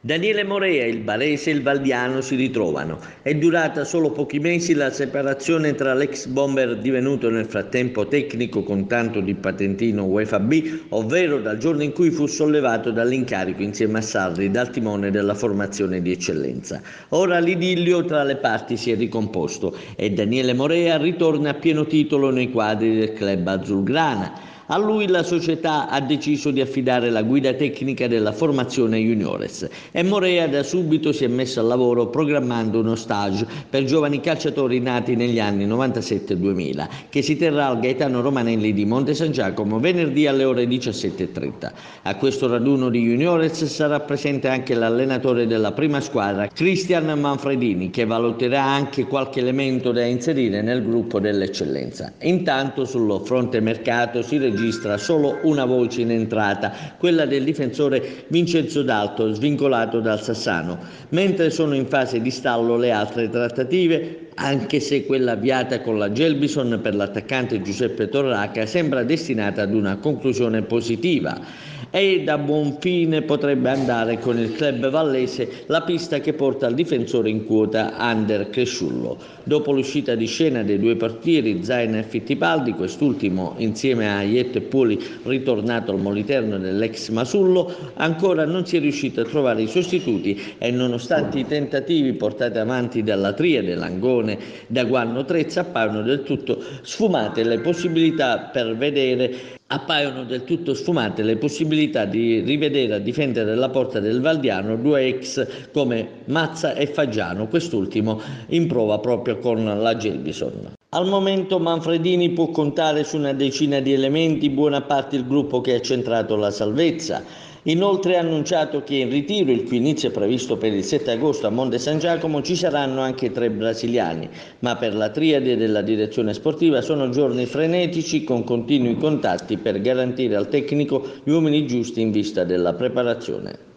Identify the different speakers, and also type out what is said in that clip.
Speaker 1: Daniele Morea, il barese e il valdiano si ritrovano. È durata solo pochi mesi la separazione tra l'ex bomber divenuto nel frattempo tecnico con tanto di patentino UEFA B, ovvero dal giorno in cui fu sollevato dall'incarico insieme a Sarri dal timone della formazione di eccellenza. Ora l'idillio tra le parti si è ricomposto e Daniele Morea ritorna a pieno titolo nei quadri del club azzurrana. A lui la società ha deciso di affidare la guida tecnica della formazione juniores e Morea da subito si è messo al lavoro programmando uno stage per giovani calciatori nati negli anni 97-2000 che si terrà al Gaetano Romanelli di Monte San Giacomo venerdì alle ore 17:30. A questo raduno di juniores sarà presente anche l'allenatore della prima squadra Cristian Manfredini, che valuterà anche qualche elemento da inserire nel gruppo dell'eccellenza. Intanto sullo fronte mercato si registra solo una voce in entrata, quella del difensore Vincenzo Dalto, svincolato dal Sassano, mentre sono in fase di stallo le altre trattative, anche se quella avviata con la Gelbison per l'attaccante Giuseppe Torraca sembra destinata ad una conclusione positiva. E da buon fine potrebbe andare con il club vallese la pista che porta al difensore in quota Ander Cresciullo. Dopo l'uscita di scena dei due portieri Zaina e Fittipaldi, quest'ultimo insieme a Aietto e Poli ritornato al Moliterno dell'ex Masullo, ancora non si è riuscito a trovare i sostituti e nonostante i tentativi portati avanti dalla triade Langone, Daguanno, Trezza appaiono del tutto sfumate le possibilità di rivedere a difendere la porta del Valdiano due ex come Mazza e Faggiano, quest'ultimo in prova proprio con la Gelbison. Al momento Manfredini può contare su una decina di elementi, buona parte il gruppo che ha centrato la salvezza. Inoltre ha annunciato che in ritiro, il cui inizio è previsto per il 7 agosto a Monte San Giacomo, ci saranno anche 3 brasiliani, ma per la triade della direzione sportiva sono giorni frenetici con continui contatti per garantire al tecnico gli uomini giusti in vista della preparazione.